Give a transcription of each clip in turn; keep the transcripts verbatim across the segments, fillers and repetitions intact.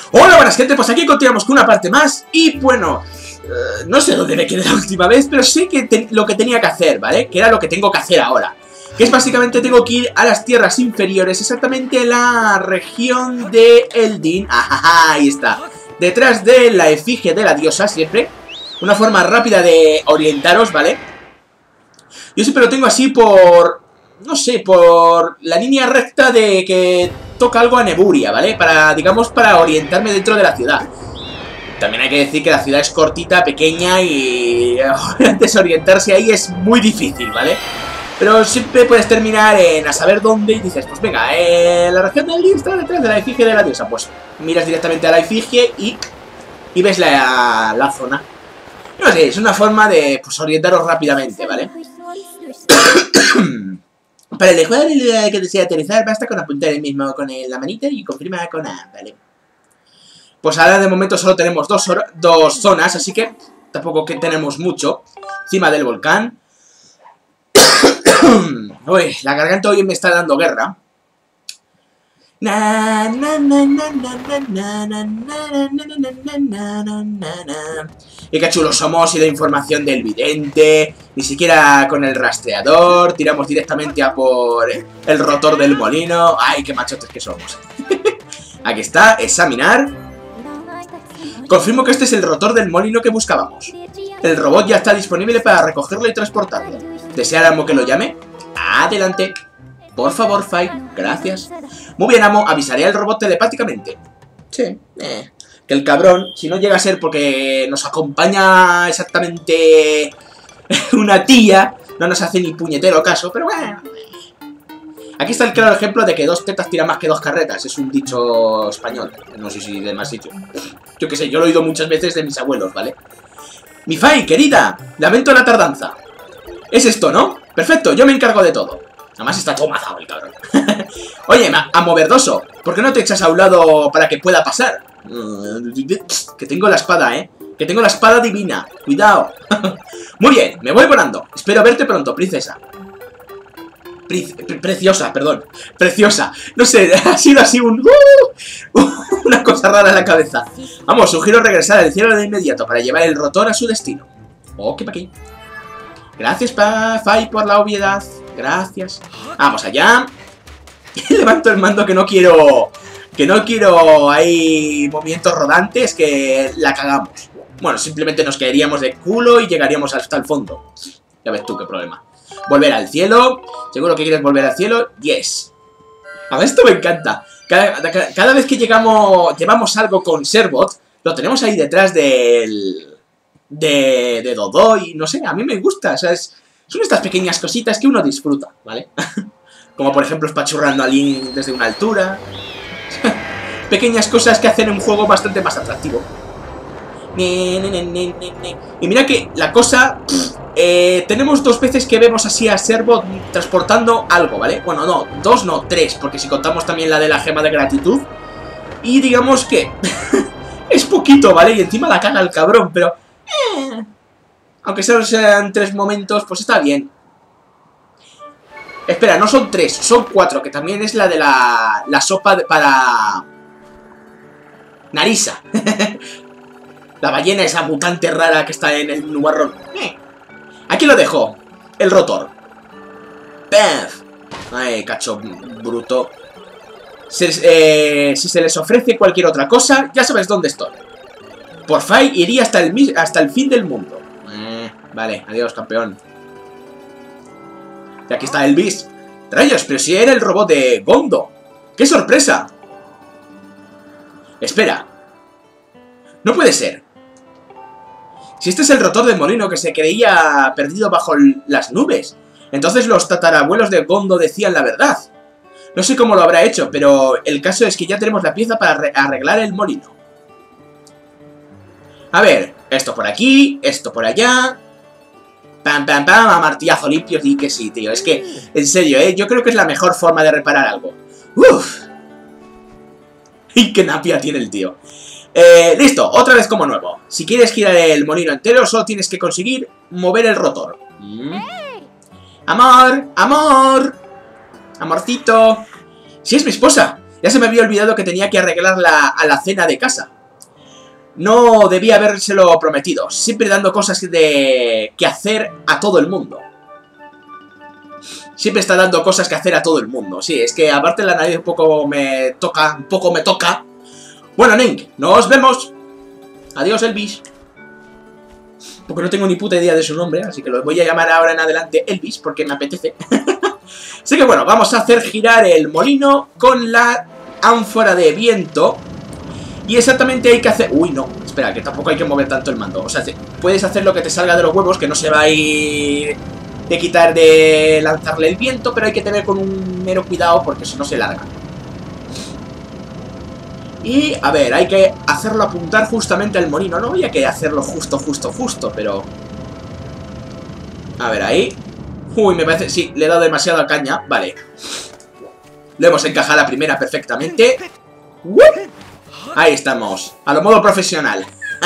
Hola, buenas gente, pues aquí continuamos con una parte más. Y bueno, uh, no sé dónde me quedé la última vez, pero sé que te, lo que tenía que hacer, ¿vale? Que era lo que tengo que hacer ahora. Que es básicamente tengo que ir a las tierras inferiores, exactamente en la región de Eldin. Ajá, ahí está. Detrás de la efigie de la diosa, siempre. Una forma rápida de orientaros, ¿vale? Yo siempre lo tengo así por... no sé, por la línea recta de que toca algo a Neburia, ¿vale? Para, digamos, para orientarme dentro de la ciudad. También hay que decir que la ciudad es cortita, pequeña y desorientarse ahí es muy difícil, ¿vale? Pero siempre puedes terminar en a saber dónde y dices, pues venga, eh, la región del Eldin está detrás de la efigie de la diosa. Pues miras directamente a la efigie y, y ves la, la zona. No sé, es una forma de pues, orientaros rápidamente, ¿vale? Para el jugador que desea aterrizar basta con apuntar el mismo con la manita y confirma con A, ¿vale? Pues ahora de momento solo tenemos dos, dos zonas, así que tampoco que tenemos mucho. Encima del volcán. Uy, la garganta hoy me está dando guerra. Na, na, na, na, na, na, na, na, na, na, na. Y qué chulos somos y la información del vidente. Ni siquiera con el rastreador. Tiramos directamente a por el rotor del molino. Ay, qué machotes que somos. Aquí está, examinar. Confirmo que este es el rotor del molino que buscábamos. El robot ya está disponible para recogerlo y transportarlo. ¿Desea amo que lo llame? Adelante. Por favor, Fai, gracias. Muy bien, amo, avisaré al robot telepáticamente. Sí, eh. Que el cabrón, si no llega a ser porque nos acompaña exactamente una tía, no nos hace ni puñetero caso, pero bueno. Aquí está el claro ejemplo de que dos tetas tiran más que dos carretas. Es un dicho español, no sé si de más sitio. Yo qué sé, yo lo he oído muchas veces de mis abuelos, ¿vale? Mi Fai, querida, lamento la tardanza. Es esto, ¿no? Perfecto, yo me encargo de todo. Además está todo mazado el cabrón. Oye, amo verdoso, ¿por qué no te echas a un lado para que pueda pasar? Que tengo la espada, ¿eh? Que tengo la espada divina. Cuidado. Muy bien, me voy volando. Espero verte pronto, princesa. Pre pre preciosa, perdón. Preciosa. No sé, ha sido así un... Uh, una cosa rara en la cabeza. Vamos, sugiero regresar al cielo de inmediato para llevar el rotor a su destino. Ok, pa' aquí. Gracias, pa Fai, por la obviedad. Gracias. Vamos allá. Levanto el mando que no quiero... Que no quiero... Hay movimientos rodantes que la cagamos. Bueno, simplemente nos caeríamos de culo y llegaríamos hasta el fondo. Ya ves tú qué problema. Volver al cielo. ¿Seguro que quieres volver al cielo? Yes. A ver, esto me encanta. Cada, cada, cada vez que llegamos... Llevamos algo con Serbot, lo tenemos ahí detrás del... De, de Dodo y no sé, a mí me gusta. O sea, es... Son estas pequeñas cositas que uno disfruta, ¿vale? Como por ejemplo espachurrando a Link desde una altura. Pequeñas cosas que hacen un juego bastante más atractivo. Y mira que la cosa... Eh, tenemos dos veces que vemos así a Serbot transportando algo, ¿vale? Bueno, no, dos no, tres, porque si contamos también la de la gema de gratitud. Y digamos que... es poquito, ¿vale? Y encima la caga el cabrón, pero... Eh... Aunque solo sean tres momentos, pues está bien. Espera, no son tres, son cuatro, que también es la de la, la sopa de, para... Narisa. La ballena esa mutante rara que está en el nubarrón. Eh. Aquí lo dejo. El rotor. ¡Pef! Ay, cacho bruto. Se, eh, si se les ofrece cualquier otra cosa, ya sabes dónde estoy. Por Fai iría hasta el, hasta el fin del mundo. Vale, adiós, campeón. Y aquí está Elvis. Rayos, pero si era el robot de Gondo. ¡Qué sorpresa! Espera. No puede ser. Si este es el rotor del molino que se creía perdido bajo las nubes, entonces los tatarabuelos de Gondo decían la verdad. No sé cómo lo habrá hecho, pero el caso es que ya tenemos la pieza para arreglar el molino. A ver, esto por aquí, esto por allá... Pam, pam, pam, a martillazo limpio, y que sí, tío. Es que, en serio, ¿eh? Yo creo que es la mejor forma de reparar algo. Uff. Y qué napia tiene el tío. Eh, listo, otra vez como nuevo. Si quieres girar el molino entero, solo tienes que conseguir mover el rotor. Mm. Amor, amor. Amorcito. Si es mi esposa. Ya se me había olvidado que tenía que arreglar la, a la cena de casa. No debía habérselo prometido. Siempre dando cosas de que hacer a todo el mundo. Siempre está dando cosas que hacer a todo el mundo. Sí, es que aparte la nariz un poco me toca. Un poco me toca. Bueno, Neng, nos vemos. Adiós, Elvis. Porque no tengo ni puta idea de su nombre, así que lo voy a llamar ahora en adelante Elvis, porque me apetece. Así que bueno, vamos a hacer girar el molino con la ánfora de viento. Y exactamente hay que hacer... Uy, no, espera, que tampoco hay que mover tanto el mando. O sea, puedes hacer lo que te salga de los huevos, que no se va a ir de quitar de lanzarle el viento, pero hay que tener con un mero cuidado porque si no se larga. Y, a ver, hay que hacerlo apuntar justamente al molino. No había que hacerlo justo, justo, justo, pero... A ver, ahí. Uy, me parece... Sí, le he dado demasiada caña. Vale. Lo hemos encajado a la primera perfectamente. ¡Uh! Ahí estamos. A lo modo profesional.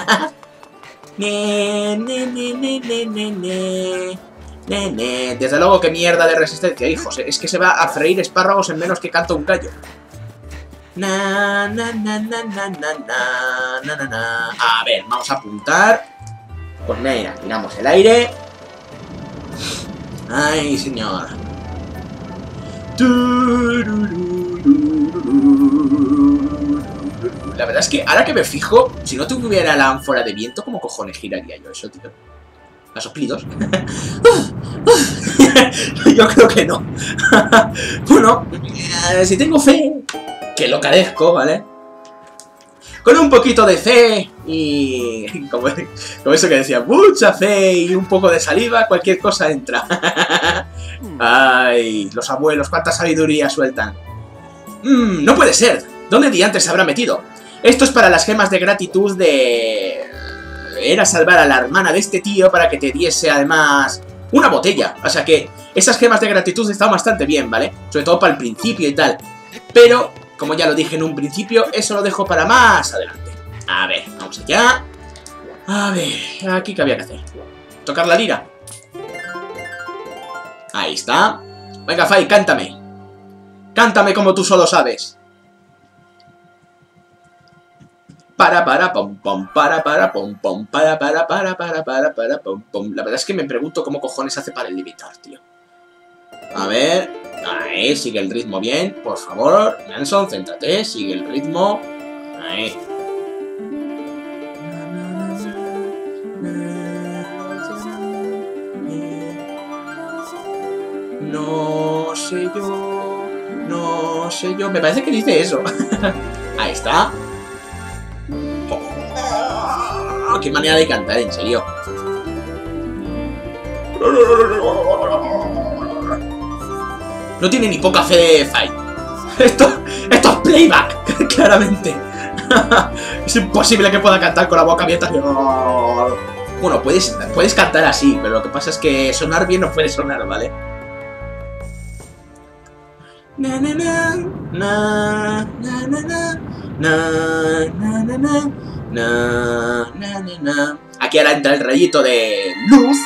ne, ne, ne, ne, ne, ne, ne. Ne, ne. Desde luego, qué mierda de resistencia, hijos. Es que se va a freír espárragos en menos que canta un gallo. Na, na, na, na, na, na, na, na, na. A ver, vamos a apuntar. Pues mira, tiramos el aire. Ay, señor. La verdad es que ahora que me fijo, si no tuviera la ánfora de viento, ¿cómo cojones giraría yo eso, tío? ¿A soplidos? Yo creo que no. Bueno, eh, si tengo fe, que lo carezco, ¿vale? Con un poquito de fe y... Como, como eso que decía, mucha fe y un poco de saliva, cualquier cosa entra. Ay, los abuelos, cuánta sabiduría sueltan. Mm, no puede ser. ¿Dónde diantres se habrá metido? Esto es para las gemas de gratitud de... Era salvar a la hermana de este tío para que te diese además una botella. O sea que esas gemas de gratitud están bastante bien, ¿vale? Sobre todo para el principio y tal. Pero, como ya lo dije en un principio, eso lo dejo para más adelante. A ver, vamos allá. A ver, aquí qué había que hacer. Tocar la lira. Ahí está. Venga, Fai, cántame. Cántame como tú solo sabes. Para, para, pom, pom, para, para, pom, pom, para, para, para, para, para, para, pom, pom. La verdad es que me pregunto cómo cojones hace para limitar, tío. A ver. Ahí, sigue el ritmo bien. Por favor, Nelson, céntrate. Sigue el ritmo. Ahí. No sé yo. No sé yo. Me parece que dice eso. Ahí está. Oh, qué manera de cantar, en serio. No tiene ni poca fe de Fai. Esto, esto es playback, claramente. Es imposible que pueda cantar con la boca abierta. Bueno, puedes, puedes cantar así, pero lo que pasa es que sonar bien no puede sonar, ¿vale? Na na na na na na na na na na na na na na. Aquí ahora entra el rayito de luz.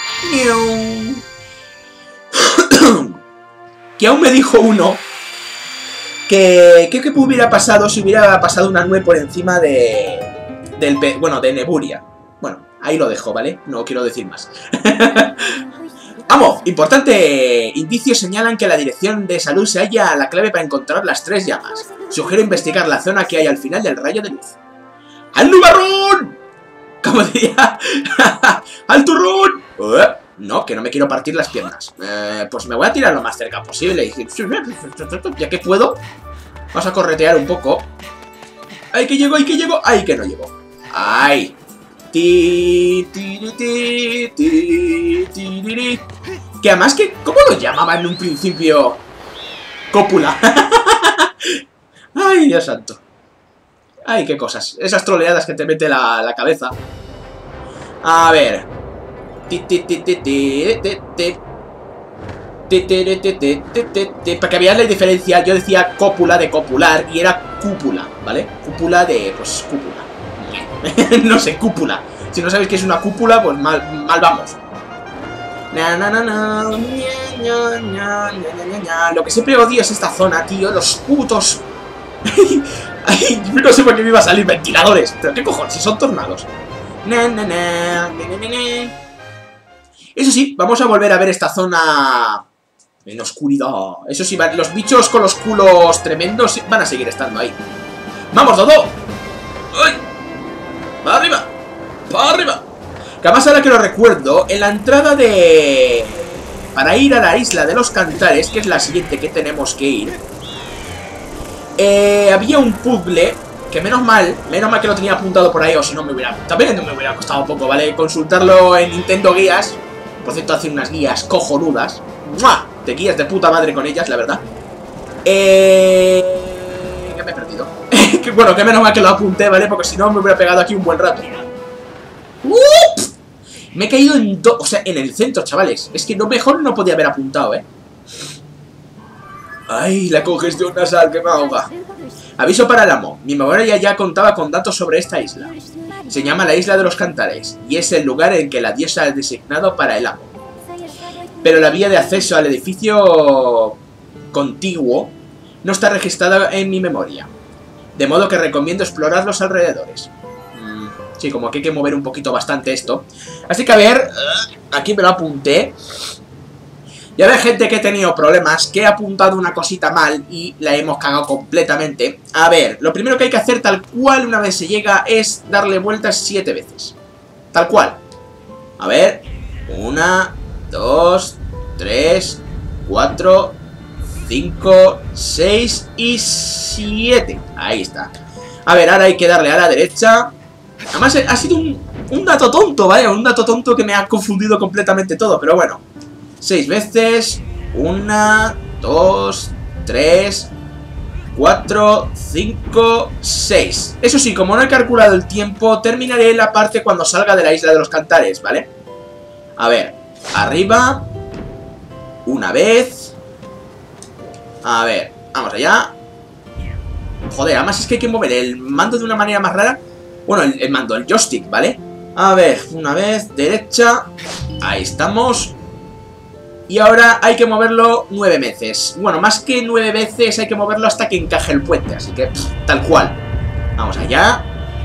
Que aún me dijo uno que qué hubiera pasado si hubiera pasado una nube por encima de del bueno, de Neburia. Bueno, ahí lo dejo, ¿vale? No quiero decir más. ¡Vamos! Importante indicios señalan que la dirección de salud se halla la clave para encontrar las tres llamas. Sugiero investigar la zona que hay al final del rayo de luz. ¡Al nubarrón! Como diría... ¡Al turrón! No, que no me quiero partir las piernas. Eh, pues me voy a tirar lo más cerca posible. Ya que puedo. Vamos a corretear un poco. ¡Ay, que llego! ¡Ay, que llego! ¡Ay, que no llego! ¡Ay! Ti, ti, ti, ti, ti, ti. Que además que... ¿Cómo lo llamaban en un principio? Cópula. Ay, Dios santo. Ay, qué cosas. Esas troleadas que te mete la, la cabeza. A ver. Para que veáis la diferencia, yo decía cópula de copular y era cúpula, ¿vale? Cúpula de... pues cúpula. No sé, cúpula. Si no sabéis qué es una cúpula, pues mal, mal vamos. Na, na, na, na, ña, ña, ña, ña, ña, ña. Lo que siempre odio es esta zona, tío. Los putos Ay, no sé por qué me iba a salir ventiladores. Pero qué cojones, si son tornados. Na, na, na, na, na, na. Eso sí, vamos a volver a ver esta zona en oscuridad. Eso sí, los bichos con los culos tremendos van a seguir estando ahí. ¡Vamos, Dodo! ¡Ay! ¡Para arriba! ¡Para arriba! Que además, ahora que lo recuerdo, en la entrada de... para ir a la isla de los Cantares, que es la siguiente que tenemos que ir, eh, había un puzzle que menos mal, menos mal que lo tenía apuntado por ahí, o si no me hubiera... también no me hubiera costado un poco, ¿vale? Consultarlo en Nintendo Guías. Por cierto, hace unas guías cojonudas. ¡Mua! De guías de puta madre con ellas, la verdad. Eh... que me he perdido. Que bueno, que menos mal que lo apunté, ¿vale? Porque si no me hubiera pegado aquí un buen rato. ¡Ups! Me he caído en... o sea, en el centro, chavales. Es que no, mejor no podía haber apuntado, ¿eh? Ay, la congestión nasal que me ahoga. Aviso para el amo. Mi memoria ya contaba con datos sobre esta isla. Se llama la Isla de los Cantares y es el lugar en que la diosa ha designado para el amo. Pero la vía de acceso al edificio contiguo no está registrada en mi memoria. De modo que recomiendo explorar los alrededores. Mm, sí, como que hay que mover un poquito bastante esto. Así que a ver, aquí me lo apunté. Ya ve, gente, que he tenido problemas, que he apuntado una cosita mal y la hemos cagado completamente. A ver, lo primero que hay que hacer tal cual una vez se llega es darle vueltas siete veces. Tal cual. A ver, una, dos, tres, cuatro, cinco, seis y siete. Ahí está. A ver, ahora hay que darle a la derecha. Además ha sido un, un dato tonto, ¿vale? Un dato tonto que me ha confundido completamente todo, pero bueno. Seis veces. Una, dos, tres, cuatro, cinco, seis. Eso sí, como no he calculado el tiempo, terminaré la parte cuando salga de la Isla de los Cantares, ¿vale? A ver, arriba. Una vez. A ver, vamos allá. Joder, además es que hay que mover el mando de una manera más rara. Bueno, el, el mando, el joystick, ¿vale? A ver, una vez, derecha. Ahí estamos. Y ahora hay que moverlo nueve veces. Bueno, más que nueve veces hay que moverlo hasta que encaje el puente. Así que, pff, tal cual. Vamos allá.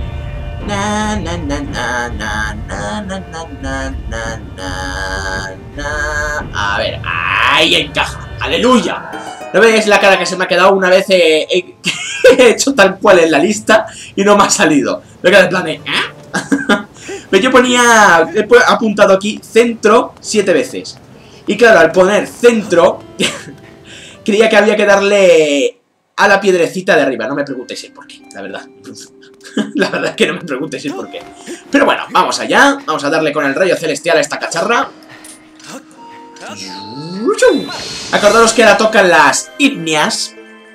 Na, na, na, na, na, na, na, na, na, na, na. A ver, ahí encaja. ¡Aleluya! ¿No veis la cara que se me ha quedado una vez eh, eh, he hecho tal cual en la lista y no me ha salido? Me queda en plan de... ¿eh? Pero yo ponía... he apuntado aquí centro siete veces. Y claro, al poner centro, creía que había que darle a la piedrecita de arriba. No me preguntéis el por qué, la verdad. La verdad es que no me preguntéis el por qué. Pero bueno, vamos allá. Vamos a darle con el rayo celestial a esta cacharra. Acordaros que ahora tocan las ígneas.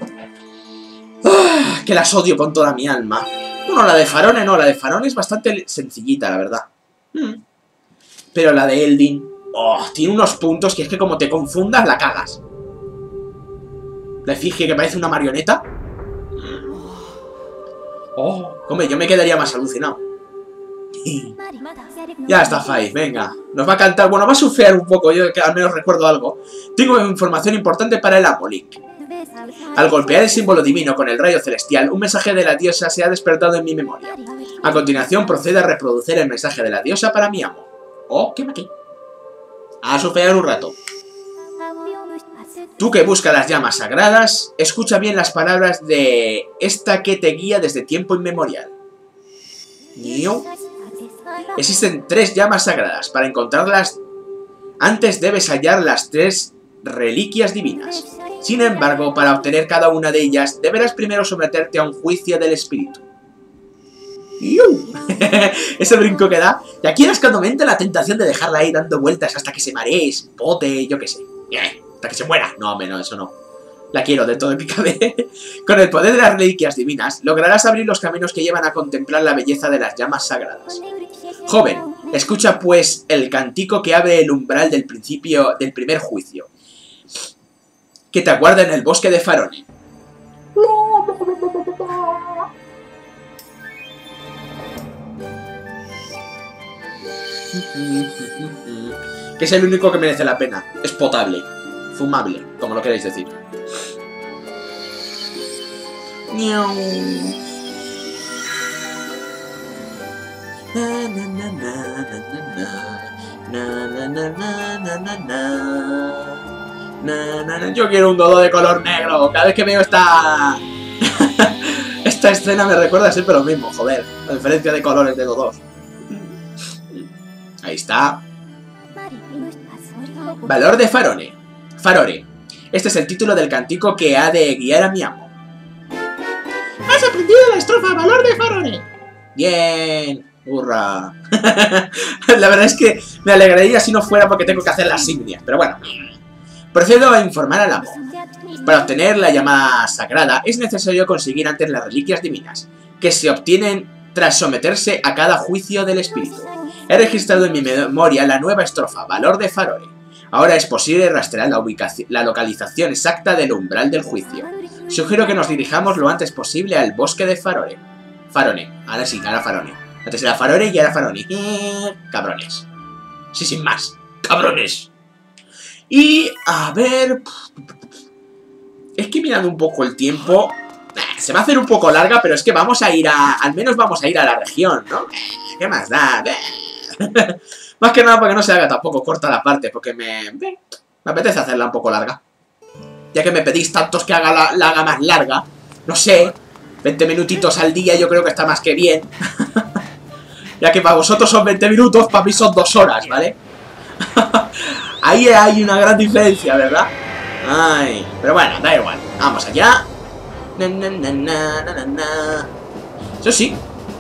Que las odio con toda mi alma. Bueno, la de Farone no, la de Farone es bastante sencillita, la verdad. Pero la de Eldin... oh, tiene unos puntos que es que como te confundas, la cagas. La efigie que parece una marioneta. Oh, hombre, yo me quedaría más alucinado. Ya está, Faith, venga. Nos va a cantar, bueno, va a surfear un poco, yo que al menos recuerdo algo. Tengo información importante para el amo, Link. Al golpear el símbolo divino con el rayo celestial, un mensaje de la diosa se ha despertado en mi memoria. A continuación, procede a reproducir el mensaje de la diosa para mi amo. Oh, ¿qué me aquí? A surfear un rato. Tú que buscas las llamas sagradas, escucha bien las palabras de esta que te guía desde tiempo inmemorial. Existen tres llamas sagradas. Para encontrarlas, antes debes hallar las tres reliquias divinas. Sin embargo, para obtener cada una de ellas, deberás primero someterte a un juicio del espíritu. Ese brinco que da. Y aquí es cuando me entra la tentación de dejarla ahí dando vueltas hasta que se maree, se bote, yo qué sé. Hasta que se muera. No, hombre, no, eso no. La quiero de todo lo que cabe. Con el poder de las reliquias divinas, lograrás abrir los caminos que llevan a contemplar la belleza de las llamas sagradas. Joven, escucha pues el cantico que abre el umbral del principio del primer juicio, que te aguarda en el bosque de Farone. Que es el único que merece la pena. Es potable, fumable, como lo queréis decir. Miau. Na, na, na, na, na, na, na, na, na, na, na. Na, na, na. Yo quiero un dodo de color negro. Cada vez que veo esta esta escena me recuerda siempre lo mismo, joder. La diferencia de colores de dodos. Ahí está. Valor de Farore. Farore. Este es el título del cantico que ha de guiar a mi amo. ¡Has aprendido la estrofa Valor de Farore! Bien. ¡Hurra! La verdad es que me alegraría si no fuera porque tengo que hacer las signias. Pero bueno. Procedo a informar al amo. Para obtener la llamada sagrada es necesario conseguir antes las reliquias divinas, que se obtienen tras someterse a cada juicio del espíritu. He registrado en mi memoria la nueva estrofa, Valor de Farore. Ahora es posible rastrear la, ubicación, la localización exacta del umbral del juicio. Sugiero que nos dirijamos lo antes posible al bosque de Farore. Farone. Ahora sí, ahora Farone. Antes era Farore y ahora Farone. Cabrones. Sí, sin más. Cabrones. Y, a ver... Es que mirando un poco el tiempo... Se va a hacer un poco larga, pero es que vamos a ir a... Al menos vamos a ir a la región, ¿no? ¿Qué más da? Más que nada porque no se haga tampoco corta la parte, porque me... Me apetece hacerla un poco larga. Ya que me pedís tantos que haga la, la haga más larga. No sé, veinte minutitos al día yo creo que está más que bien. Ya que para vosotros son veinte minutos, para mí son dos horas, ¿vale? Ahí hay una gran diferencia, ¿verdad? Ay, pero bueno, da igual. Vamos allá. Na, na, na, na, na, na. Eso sí.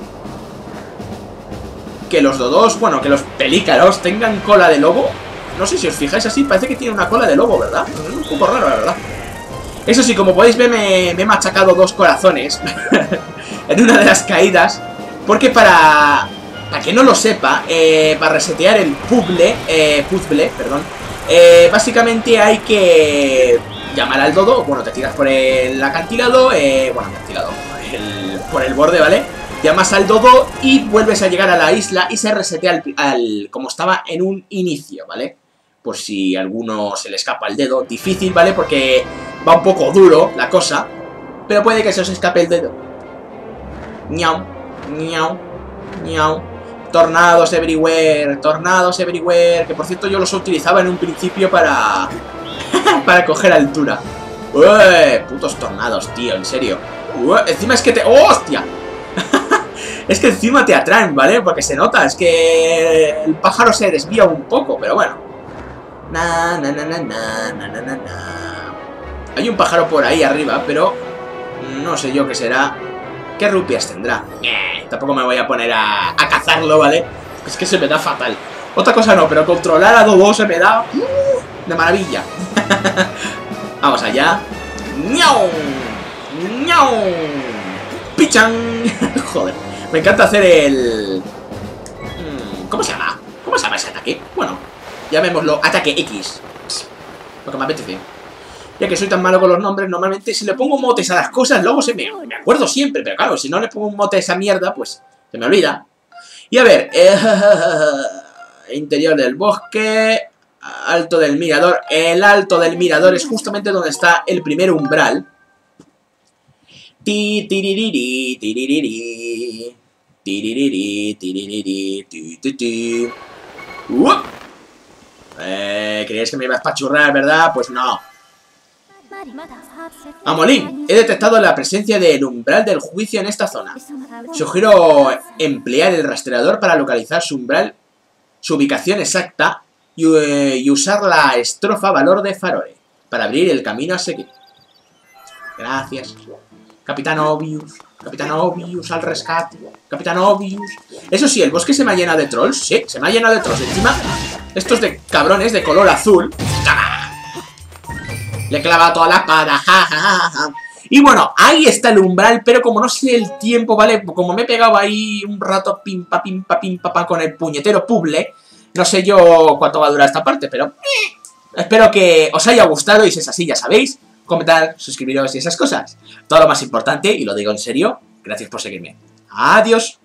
Que los dodos, bueno, que los pelícaros tengan cola de lobo. No sé si os fijáis así, parece que tiene una cola de lobo, ¿verdad? Es un poco raro, la verdad. Eso sí, como podéis ver, me, me he machacado dos corazones en una de las caídas. Porque para... Para que no lo sepa, eh, para resetear el puzzle, eh, puzzle, perdón, eh, básicamente hay que llamar al dodo. Bueno, te tiras por el acantilado, eh, bueno, acantilado, el, por el borde, ¿vale? Llamas al dodo y vuelves a llegar a la isla y se resetea al, al, como estaba en un inicio, ¿vale? Por si a alguno se le escapa el dedo. Difícil, ¿vale? Porque va un poco duro la cosa, pero puede que se os escape el dedo. Ñau, ñau, ñau. Tornados everywhere, tornados everywhere. Que por cierto yo los utilizaba en un principio para... para coger altura. Uy, putos tornados, tío, en serio. Uy, encima es que te... ¡Oh, hostia! Es que encima te atraen, ¿vale? Porque se nota, es que el pájaro se desvía un poco, pero bueno. Na, na, na, na, na, na, na, na. Hay un pájaro por ahí arriba, pero no sé yo qué será. ¿Qué rupias tendrá? Eh, tampoco me voy a poner a, a cazarlo, ¿vale? Es que se me da fatal. Otra cosa no, pero controlar a Dodo se me da uh, de maravilla. Vamos allá. ¡Ñau! ¡Ñau! ¡Pichan! Joder, me encanta hacer el... ¿Cómo se llama? ¿Cómo se llama ese ataque? Bueno, llamémoslo ataque X. Lo que me apetece. Ya que soy tan malo con los nombres, normalmente si le pongo motes a las cosas, luego se me, me acuerdo siempre. Pero claro, si no le pongo un mote a esa mierda, pues se me olvida. Y a ver, eh, interior del bosque, alto del mirador. El alto del mirador es justamente donde está el primer umbral. Ti, tiririri, tiririri, tiririri, tiririri, ti, ti, ti. Uh. Eh, ¿Creíais que me iba a espachurrar, verdad? Pues no. Amolín, he detectado la presencia del umbral del juicio en esta zona. Sugiero emplear el rastreador para localizar su umbral, su ubicación exacta y, uh, y usar la estrofa Valor de Farore para abrir el camino a seguir. Gracias. Capitán Obvious, Capitán Obvious al rescate, Capitán Obvious. Eso sí, el bosque se me ha llenado de trolls, sí, se me ha llenado de trolls. Encima, estos de cabrones de color azul. Le he clavado toda la espada, ja, ja, ja, ja. Y bueno, ahí está el umbral, pero como no sé el tiempo, ¿vale? Como me he pegado ahí un rato pimpa, pimpa, pimpa, pa, con el puñetero puzzle, no sé yo cuánto va a durar esta parte, pero... Eh, espero que os haya gustado y si es así, ya sabéis, comentar, suscribiros y esas cosas. Todo lo más importante, y lo digo en serio, gracias por seguirme. Adiós.